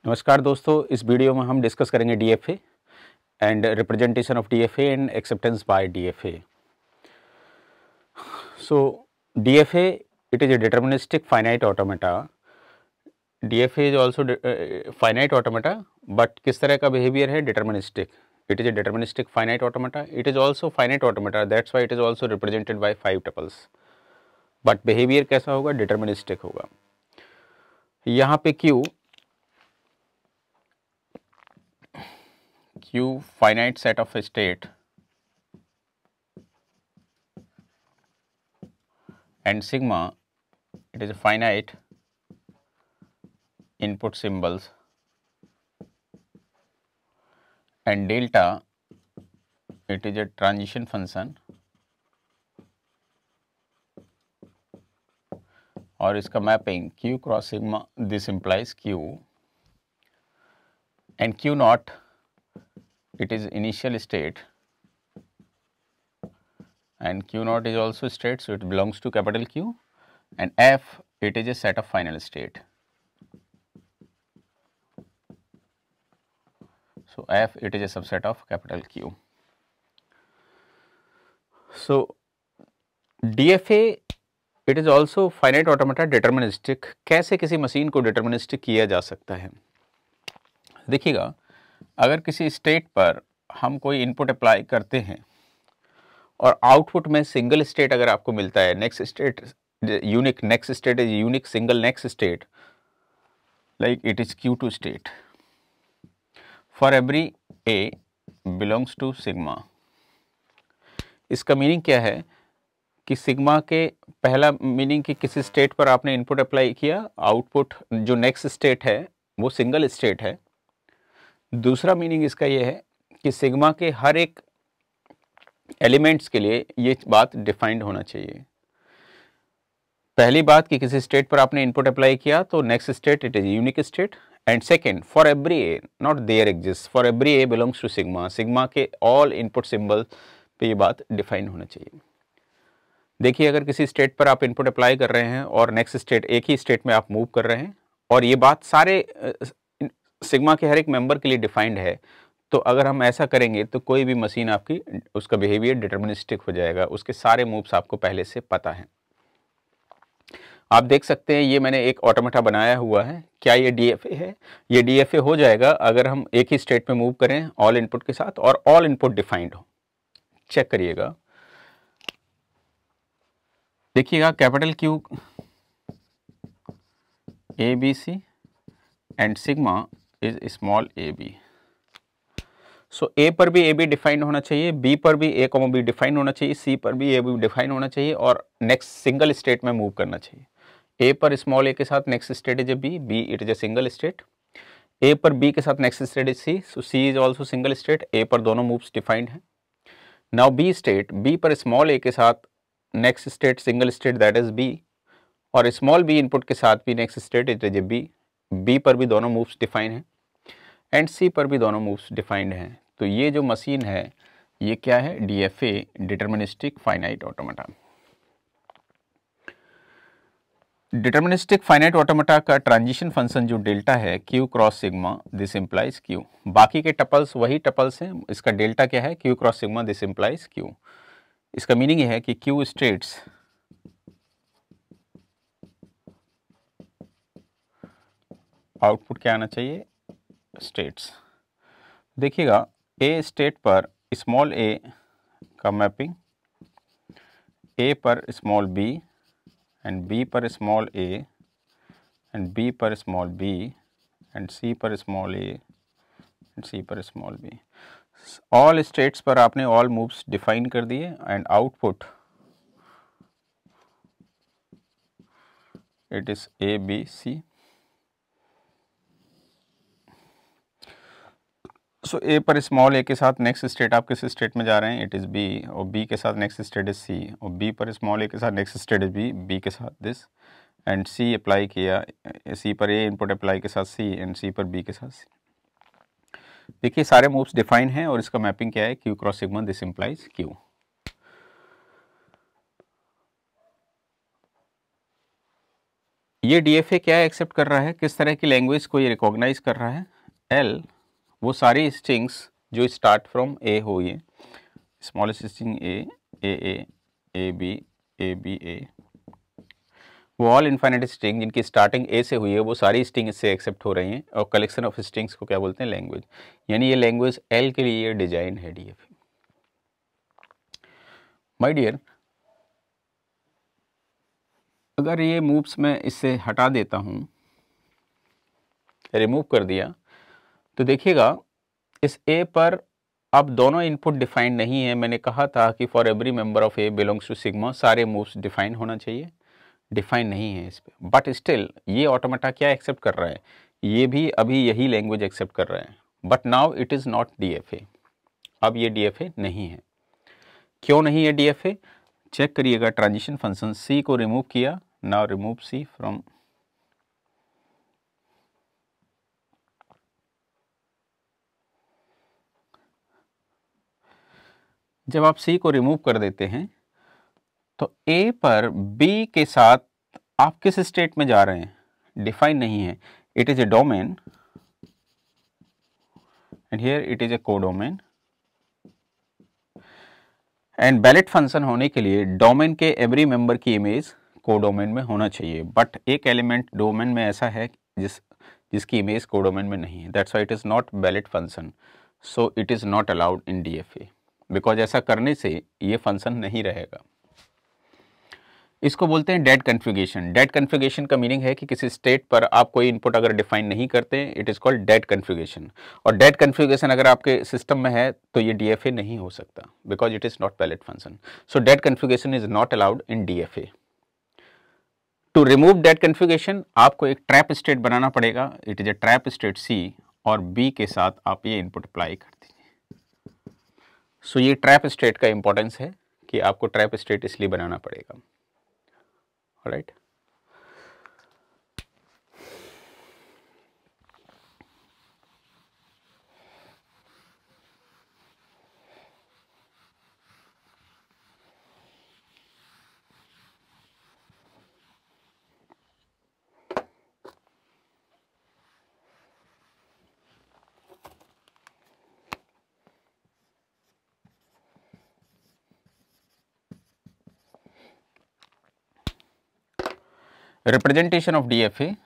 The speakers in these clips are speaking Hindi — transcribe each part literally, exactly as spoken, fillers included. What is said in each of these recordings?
नमस्कार दोस्तों, इस वीडियो में हम डिस्कस करेंगे DFA and representation of DFA and acceptance by DFA. So DFA it is a deterministic finite automata. DFA is also finite automata, but किस तरह का बिहेवियर है? Deterministic. It is a deterministic finite automata. It is also finite automata. That's why it is also represented by five tuples. But behaviour कैसा होगा? डिटर्मिनिस्टिक होगा. यहाँ पे Q Q finite set of a state and sigma it is a finite input symbols and delta it is a transition function और इसका mapping Q cross sigma, this implies Q and Q naught it is initial state and Q naught is also state, so it belongs to capital Q, and F it is a set of final state. So F it is a subset of capital Q. So D F A it is also finite automata deterministic. कैसे किसी मशीन को deterministic किया जा सकता है? देखिएगा, अगर किसी स्टेट पर हम कोई इनपुट अप्लाई करते हैं और आउटपुट में सिंगल स्टेट अगर आपको मिलता है, next state unique, next state is unique single next state, like it is Q to state for every a belongs to sigma. इसका मीनिंग क्या है कि सिग्मा के पहला मीनिंग कि किसी स्टेट पर आपने इनपुट अप्लाई किया, आउटपुट जो नेक्स्ट स्टेट है वो सिंगल स्टेट है. दूसरा मीनिंग इसका ये है कि सिग्मा के हर एक एलिमेंट्स के लिए ये बात डिफाइंड होना चाहिए. पहली बात कि किसी स्टेट पर आपने इनपुट अप्लाई किया तो next state it is unique state, and second for every a not there exist, for every a belongs to sigma, sigma के ऑल इनपुट सिंबल पे ये बात डिफाइन होना चाहिए. देखिए, अगर किसी स्टेट पर आप इनपुट अप्लाई कर रहे हैं और नेक्स्ट स्टेट एक ही स्टेट में आप मूव कर रहे हैं और ये बात सारे सिग्मा के हर एक मेंबर के लिए डिफाइंड है, तो अगर हम ऐसा करेंगे तो कोई भी मशीन आपकी उसका बिहेवियर डिटर्मिनिस्टिक हो जाएगा. उसके सारे मूव्स आपको पहले से पता है. आप देख सकते हैं ये मैंने एक ऑटोमेटा बनाया हुआ है. क्या ये डीएफए है? ये डीएफए हो जाएगा अगर हम एक ही स्टेट में मूव करें ऑल इनपुट के साथ और ऑल इनपुट डिफाइंड हो. चेक करिएगा, देखिएगा, capital Q A B C and sigma is small a b. So A पर भी ए बी डिफाइन होना चाहिए, बी पर भी ए कॉमा बी डिफाइन होना चाहिए, सी पर भी ए बी डिफाइन होना चाहिए और नेक्स्ट सिंगल स्टेट में मूव करना चाहिए. ए पर स्मॉल ए के साथ next state is A B, B it is a single state. A पर बी के साथ next state is C, so C is also single state. A पर दोनों मूव्स डिफाइंड है. नाउ बी स्टेट, बी पर स्मॉल ए के साथ next state single state that is B, और स्मॉल बी इनपुट के साथ भी next state it is A B. B पर भी दोनों मूव्स डिफाइन है एंड सी पर भी दोनों मूव्स डिफाइंड हैं. तो ये जो मशीन है ये क्या है? DFA, deterministic finite automata. Deterministic finite automata का ट्रांजिशन फंक्शन जो डेल्टा है Q cross sigma, this implies Q. बाकी के टपल्स वही टपल्स हैं, इसका डेल्टा क्या है? Q cross sigma, this implies Q. इसका मीनिंग ये है कि क्यू स्टेट्स आउटपुट क्या आना चाहिए? स्टेट्स. देखिएगा, ए स्टेट पर स्मॉल ए का मैपिंग ए पर स्मॉल बी एंड बी पर स्मॉल ए एंड बी पर स्मॉल बी एंड सी पर स्मॉल ए एंड सी पर स्मॉल बी. ऑल स्टेट्स पर आपने ऑल मूव्स डिफाइन कर दिए and output it is A B C. So A पर स्मॉल ए के साथ नेक्स्ट स्टेट आप किस स्टेट में जा रहे हैं? इट इज़ बी, और बी के साथ नेक्स्ट स्टेट इज सी, और बी पर स्मॉल ए के साथ next state is B, B के साथ दिस, एंड सी अप्लाई किया, सी पर ए इनपुट अप्लाई के साथ सी एंड सी पर बी के साथ सी. देखिए, सारे मूव्स डिफाइन हैं और इसका मैपिंग क्या है? Q cross sigma, this implies Q. ये डीएफए क्या एक्सेप्ट कर रहा है, किस तरह की लैंग्वेज को ये रिकॉग्नाइज कर रहा है? एल वो सारी स्ट्रिंग्स जो स्टार्ट फ्रॉम ए हो, ये smallest string a, a a, a b, a b a, वो ऑल इनफाइनाइट स्ट्रिंग जिनकी स्टार्टिंग ए से हुई है वो सारी स्ट्रिंग इससे एक्सेप्ट हो रही हैं, और कलेक्शन ऑफ स्ट्रिंग्स को क्या बोलते हैं? लैंग्वेज। यानी ये लैंग्वेज एल के लिए डिजाइन है डीएफए। माय डियर, अगर ये मूव्स मैं इससे हटा देता हूँ, रिमूव कर दिया, तो देखिएगा इस ए पर अब दोनों इनपुट डिफाइन नहीं है। मैंने कहा था कि for every member of a belongs to sigma सारे मूव्स डिफाइन होना चाहिए, डिफाइन नहीं है इस पे, बट स्टिल ये ऑटोमेटा क्या एक्सेप्ट कर रहा है? ये भी अभी यही लैंग्वेज एक्सेप्ट कर रहा है, but now it is not DFA. अब ये डीएफए नहीं है। क्यों नहीं है डीएफए? चेक करिएगा, ट्रांजिशन फंक्शन सी को रिमूव किया, नाउ रिमूव सी फ्रॉम, जब आप सी को रिमूव कर देते हैं तो ए पर बी के साथ आप किस स्टेट में जा रहे हैं? डिफाइन नहीं है। It is a domain and here it is a codomain, and valid function होने के लिए डोमेन के एवरी मेंबर की इमेज कोडोमेन में होना चाहिए, बट एक एलिमेंट डोमेन में ऐसा है जिस जिसकी इमेज कोडोमेन में नहीं है, that's why it is not valid function, so it is not allowed in DFA, because ऐसा करने से ये फंक्शन नहीं रहेगा। इसको बोलते हैं डेड कन्फिगरेशन। डेड कन्फिगरेशन का मीनिंग है कि किसी स्टेट पर आप कोई इनपुट अगर डिफाइन नहीं करते, it is called dead configuration. और डेड कन्फिगरेशन अगर आपके सिस्टम में है तो ये डीएफए नहीं हो सकता, because it is not valid function. So dead configuration is not allowed in DFA. To remove dead configuration आपको एक ट्रैप स्टेट बनाना पड़ेगा, it is a trap state C, और बी के साथ आप ये इनपुट अप्लाई कर दीजिए। सो ये ट्रैप स्टेट का इंपॉर्टेंस है कि आपको ट्रैप स्टेट इसलिए बनाना पड़ेगा, right. Representation of D F A,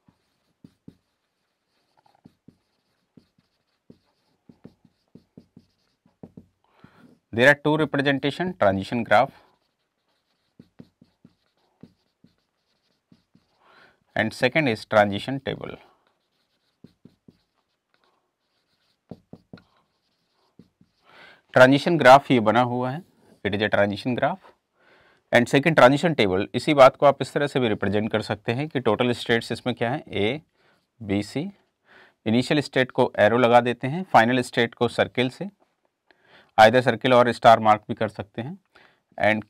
there are two representation, transition graph and second is transition table. Transition graph ये बना हुआ है, it is a transition graph, and second transition table. इसी बात को आप इस तरह से भी रिप्रेजेंट कर सकते हैं कि टोटल स्टेट्स इसमें क्या है, A B C. Initial state को एरो लगा देते हैं, फाइनल स्टेट को सर्किल से, आइदर सर्किल और स्टार मार्क भी कर सकते हैं, एंड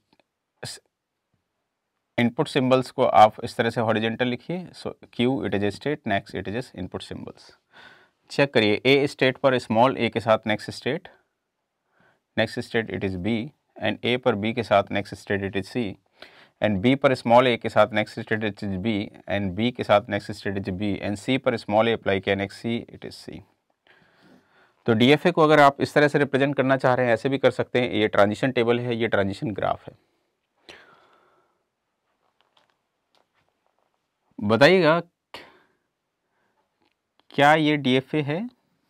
इनपुट सिंबल्स को आप इस तरह से हॉरिजेंटल लिखिए। सो Q it is A state, next it is input symbols. Check करिए, ए स्टेट पर स्मॉल ए के साथ next state, next state it is B, and ए पर बी के साथ next state it is C, and B पर स्मॉल ए के साथ next state it is B, and B के साथ next state is B, and C पर स्मॉल ए अप्लाई किया, next C it is C. तो डीएफए को अगर आप इस तरह से रिप्रेजेंट करना चाह रहे हैं ऐसे भी कर सकते हैं। ये ट्रांजिशन टेबल है, ये ट्रांजिशन ग्राफ है। बताइएगा क्या ये डीएफए है?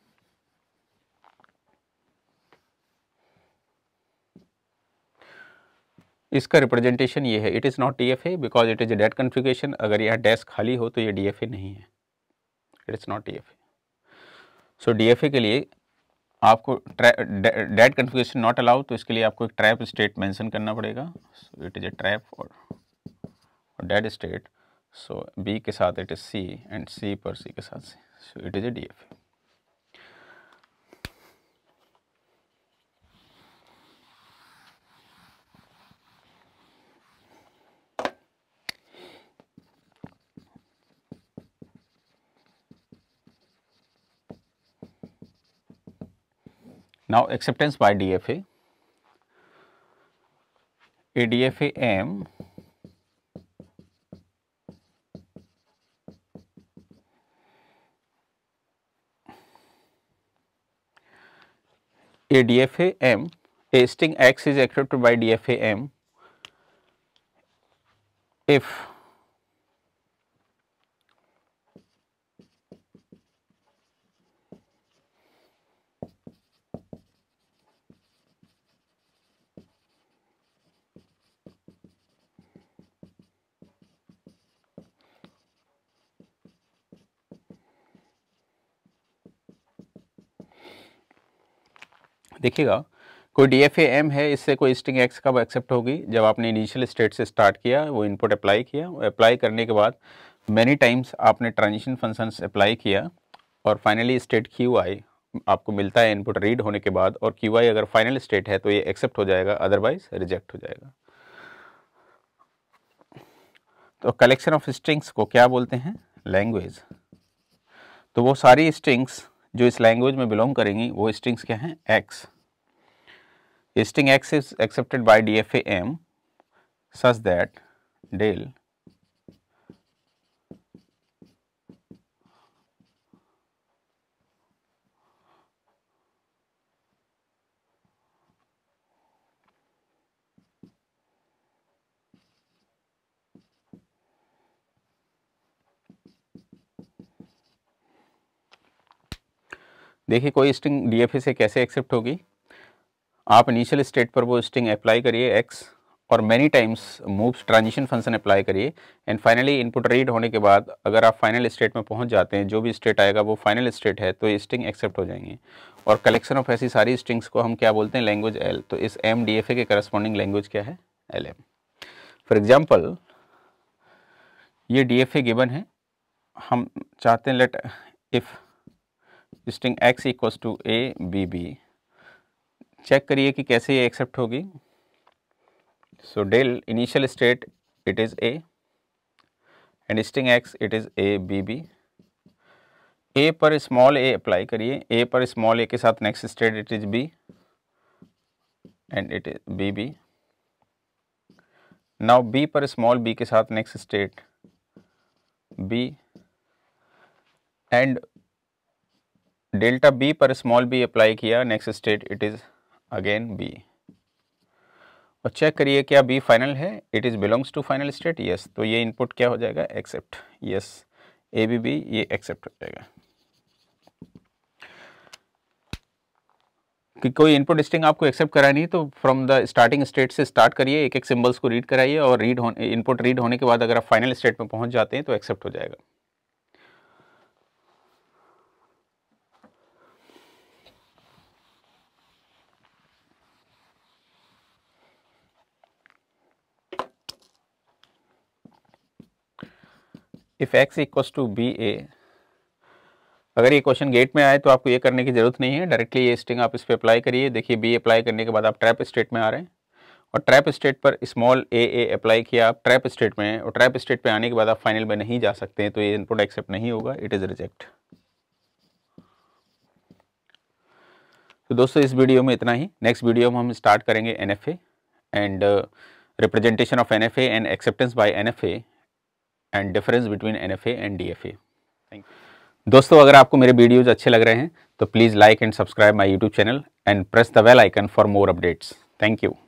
इसका रिप्रेजेंटेशन ये है, it is not DFA because it is a dead configuration. अगर यह डैश खाली हो तो ये डीएफए नहीं है, it is not DFA. So DFA के लिए आपको डेड कॉन्फ़िगरेशन नॉट अलाउ, तो इसके लिए आपको एक ट्रैप स्टेट मेंशन करना पड़ेगा। So it is a trap और डेड स्टेट, सो बी के साथ it is C, and C पर सी के साथ C, so it is a DFA. Now acceptance by D F A. A D F A M a D F A M, a string X is accepted by D F A M if देखिएगा कोई डी एफ ए एम है, इससे कोई स्ट्रिंग एक्स कब एक्सेप्ट होगी, जब आपने इनिशियल स्टेट से स्टार्ट किया, वो इनपुट अप्लाई किया, अप्लाई करने के बाद मैनी टाइम्स आपने ट्रांजिशन फंक्शंस अप्लाई किया और फाइनली स्टेट क्यू आई आपको मिलता है इनपुट रीड होने के बाद, और क्यू आई अगर फाइनल स्टेट है तो ये एक्सेप्ट हो जाएगा, अदरवाइज रिजेक्ट हो जाएगा। तो कलेक्शन ऑफ स्ट्रिंग्स को क्या बोलते हैं, लैंग्वेज। तो वो सारी स्ट्रिंग्स जो इस लैंग्वेज में बिलोंग करेंगी वो स्ट्रिंग्स क्या हैं, X. String X is accepted by D F A M such that del देखिए कोई स्ट्रिंग डी एफ ए से कैसे एक्सेप्ट होगी, आप इनिशियल स्टेट पर वो स्ट्रिंग अप्लाई करिए x और many times moves transition function apply करिए एंड फाइनली इनपुट रीड होने के बाद अगर आप फाइनल स्टेट में पहुंच जाते हैं, जो भी स्टेट आएगा वो फाइनल स्टेट है, तो ये स्ट्रिंग एक्सेप्ट हो जाएंगे। और कलेक्शन ऑफ ऐसी सारी स्ट्रिंग्स को हम क्या बोलते हैं, लैंग्वेज एल। तो इस एम डी एफ ए के करस्पॉन्डिंग लैंग्वेज क्या है, एल एम। फॉर एग्जाम्पल ये डी एफ ए गिवन है, हम चाहते हैं let if string x equals to a B b, check करिए कि कैसे ये एक्सेप्ट होगी। So del initial state it is A and string x it is A B b. A पर स्मॉल ए अप्लाई करिए, ए पर स्मॉल ए के साथ next state it is B and it is B B. Now B पर स्मॉल बी के साथ next state B and delta B पर स्मॉल बी अप्लाई किया, next state it is again B. और चेक करिए क्या बी फाइनल है, it is belongs to final state, yes. तो ये इनपुट क्या हो जाएगा, accept, yes, a B b ये एक्सेप्ट हो जाएगा। कि कोई इनपुट स्ट्रिंग आपको एक्सेप्ट करानी है तो फ्रॉम द स्टार्टिंग स्टेट से स्टार्ट करिए, एक एक सिंबल्स को रीड कराइए और रीड होने इनपुट रीड होने के बाद अगर आप फाइनल स्टेट में पहुंच जाते हैं तो एक्सेप्ट हो जाएगा। If X equals to b a, अगर ये क्वेश्चन गेट में आए तो आपको ये करने की जरूरत नहीं है, डायरेक्टली ये स्ट्रिंग आप इस पर अप्लाई करिए। देखिए बी अप्लाई करने के बाद आप ट्रैप स्टेट में आ रहे हैं और ट्रैप स्टेट पर स्मॉल ए ए अप्लाई किया, आप ट्रैप स्टेट में हैं और ट्रैप स्टेट पे आने के बाद आप फाइनल में नहीं जा सकते हैं, तो ये इनपुट एक्सेप्ट नहीं होगा, इट इज़ रिजेक्ट। तो दोस्तों इस वीडियो में इतना ही। नेक्स्ट वीडियो में हम स्टार्ट करेंगे N F A and representation of N F A and acceptance by N F A and difference between N F A and D F A. Thank you दोस्तों। अगर आपको मेरे वीडियोज़ अच्छे लग रहे हैं तो please like and subscribe my YouTube channel and press the bell icon for more updates. Thank you.